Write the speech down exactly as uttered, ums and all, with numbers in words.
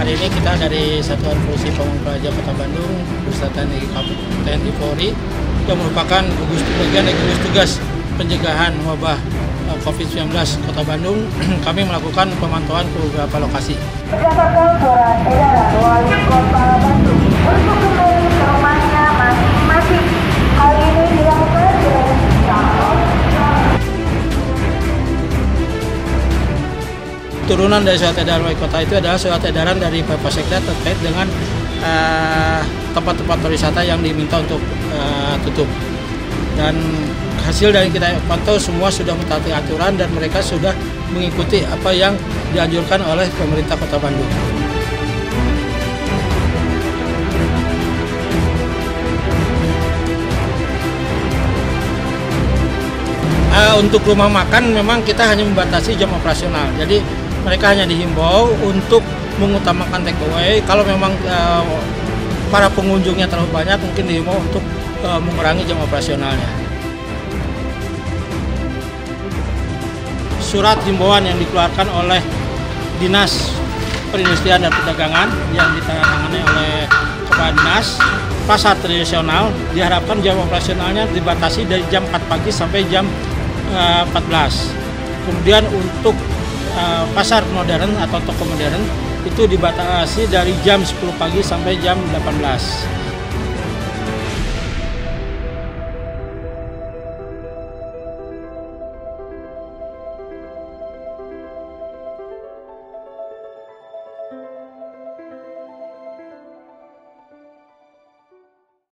Hari ini kita dari Satuan Polisi Pamong Praja Kota Bandung beserta T N I Polri yang merupakan gugus bagian dari gugus tugas pencegahan wabah COVID sembilan belas Kota Bandung, kami melakukan pemantauan ke beberapa lokasi. Berdasarkan surat edaran Wali Kota Bandung untuk kembali ke rumahnya masing-masing, hal ini dilakukan dengan turunan dari surat edaran Wali Kota itu adalah surat edaran dari Polsekda terkait dengan tempat-tempat uh, wisata yang diminta untuk uh, tutup. Dan hasil dari kita pantau semua sudah mentaati aturan dan mereka sudah mengikuti apa yang dianjurkan oleh pemerintah Kota Bandung. Uh, untuk rumah makan memang kita hanya membatasi jam operasional. Jadi mereka hanya dihimbau untuk mengutamakan take away. Kalau memang uh, para pengunjungnya terlalu banyak, mungkin dihimbau untuk uh, mengurangi jam operasionalnya. Surat himbauan yang dikeluarkan oleh Dinas Perindustrian dan Perdagangan yang ditandatangani oleh Kepala Dinas Pasar Tradisional diharapkan jam operasionalnya dibatasi dari jam empat pagi sampai jam uh, empat belas. Kemudian untuk uh, pasar modern atau toko modern itu dibatasi dari jam sepuluh pagi sampai jam delapan belas.